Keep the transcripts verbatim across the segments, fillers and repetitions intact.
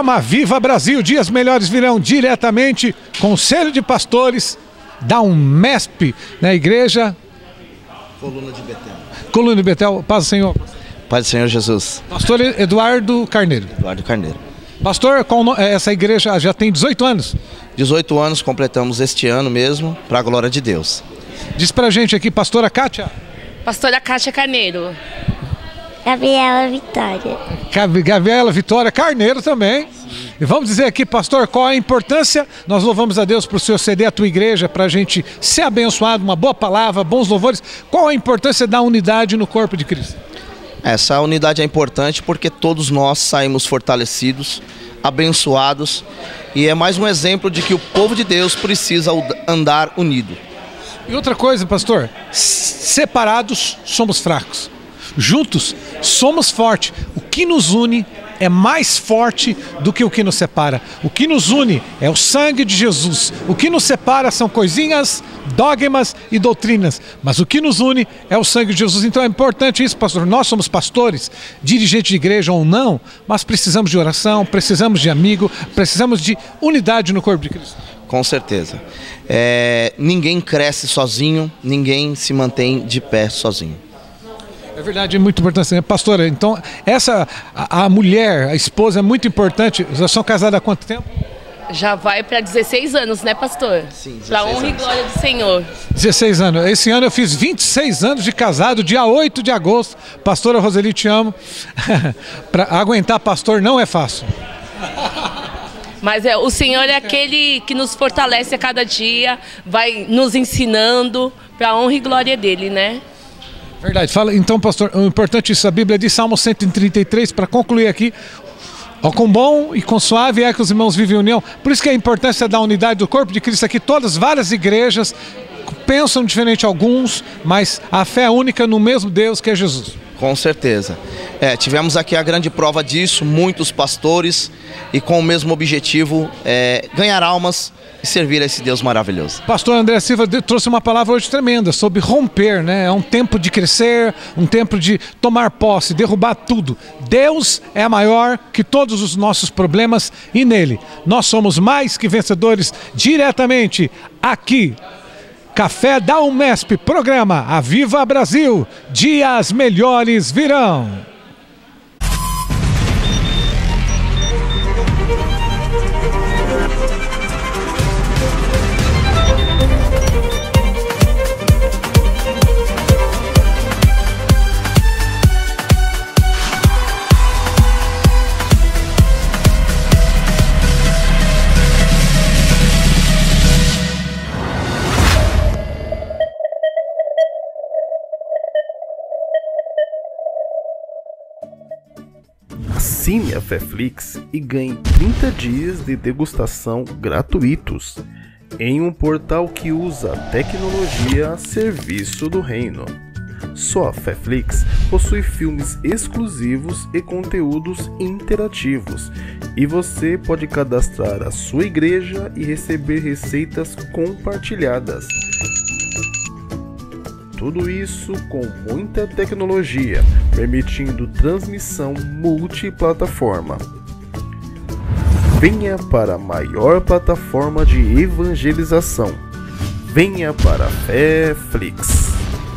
Programa Viva Brasil, dias melhores virão diretamente, Conselho de Pastores da Umesp, na igreja... Coluna de Betel. Coluna de Betel, paz do Senhor. Paz do Senhor Jesus. Pastor Eduardo Carneiro. Eduardo Carneiro. Pastor, essa igreja já tem dezoito anos? dezoito anos, completamos este ano mesmo, para a glória de Deus. Diz pra gente aqui, pastora Kátia. Pastora Kátia Carneiro. Gabriela Vitória. Gabriela Vitória Carneiro também. Sim. E vamos dizer aqui, pastor, qual a importância? Nós louvamos a Deus por o Senhor ceder a tua igreja para a gente ser abençoado, uma boa palavra, bons louvores. Qual a importância da unidade no corpo de Cristo? Essa unidade é importante porque todos nós saímos fortalecidos, abençoados, e é mais um exemplo de que o povo de Deus precisa andar unido. E outra coisa, pastor, separados somos fracos. Juntos somos fortes. O que nos une é mais forte do que o que nos separa. O que nos une é o sangue de Jesus. O que nos separa são coisinhas, dogmas e doutrinas. Mas o que nos une é o sangue de Jesus. Então é importante isso, pastor. Nós somos pastores, dirigentes de igreja ou não, mas precisamos de oração, precisamos de amigo, precisamos de unidade no corpo de Cristo. Com certeza. É, ninguém cresce sozinho, ninguém se mantém de pé sozinho. É verdade, é muito importante. Pastora, então, essa, a, a mulher, a esposa é muito importante. Vocês são casados há quanto tempo? Já vai para dezesseis anos, né, pastor? Sim, dezesseis Para honra anos. e glória do Senhor. dezesseis anos. Esse ano eu fiz vinte e seis anos de casado, dia oito de agosto. Pastora Roseli, te amo. Para aguentar pastor não é fácil. Mas é, o Senhor é aquele que nos fortalece a cada dia, vai nos ensinando para a honra e glória dele, né? Verdade. Fala, então, pastor, o importante é isso, a Bíblia diz, Salmo cento e trinta e três, para concluir aqui, ó, com bom e com suave é que os irmãos vivem em união. Por isso que a importância da unidade do corpo de Cristo aqui, todas, várias igrejas pensam diferente alguns, mas a fé é única no mesmo Deus que é Jesus. Com certeza. É, tivemos aqui a grande prova disso, muitos pastores, e com o mesmo objetivo, é, ganhar almas e servir a esse Deus maravilhoso. Pastor André Silva trouxe uma palavra hoje tremenda sobre romper, né? É um tempo de crescer, um tempo de tomar posse, derrubar tudo. Deus é maior que todos os nossos problemas e nele nós somos mais que vencedores diretamente aqui. Café da Umesp, programa Aviva Brasil, dias melhores virão. Assine a Feflix e ganhe trinta dias de degustação gratuitos em um portal que usa tecnologia a serviço do reino. Só a Feflix possui filmes exclusivos e conteúdos interativos, e você pode cadastrar a sua igreja e receber receitas compartilhadas. Tudo isso com muita tecnologia, permitindo transmissão multiplataforma. Venha para a maior plataforma de evangelização. Venha para a Feflix.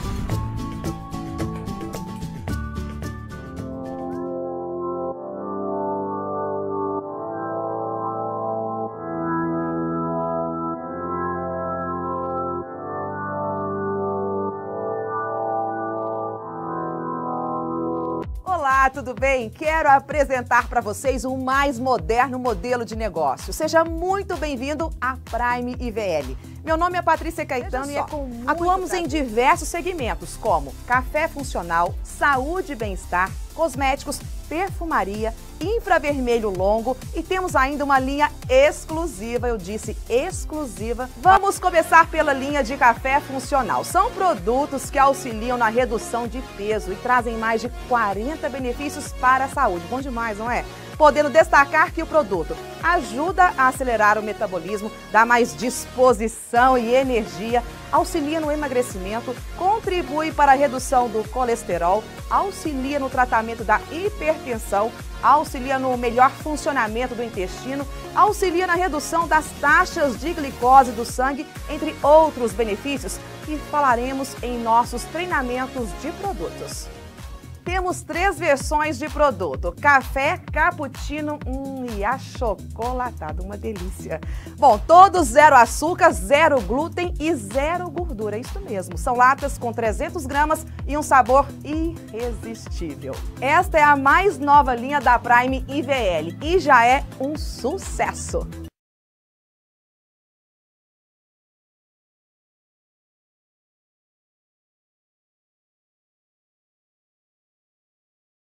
Olá, tudo bem? Quero apresentar para vocês o mais moderno modelo de negócio. Seja muito bem-vindo à Prime I V L. Meu nome é Patrícia Caetano e é com muito Atuamos prazer. em diversos segmentos, como café funcional, saúde e bem-estar, cosméticos, perfumaria, infravermelho longo e temos ainda uma linha exclusiva, eu disse exclusiva. Vamos começar pela linha de café funcional. São produtos que auxiliam na redução de peso e trazem mais de quarenta benefícios para a saúde. Bom demais, não é? Podendo destacar que o produto ajuda a acelerar o metabolismo, dá mais disposição e energia, auxilia no emagrecimento, controla contribui para a redução do colesterol, auxilia no tratamento da hipertensão, auxilia no melhor funcionamento do intestino, auxilia na redução das taxas de glicose do sangue, entre outros benefícios que falaremos em nossos treinamentos de produtos. Temos três versões de produto: café, cappuccino hum, e achocolatado, uma delícia. Bom, todos zero açúcar, zero glúten e zero gordura, é isso mesmo. São latas com trezentas gramas e um sabor irresistível. Esta é a mais nova linha da Prime I V L e já é um sucesso.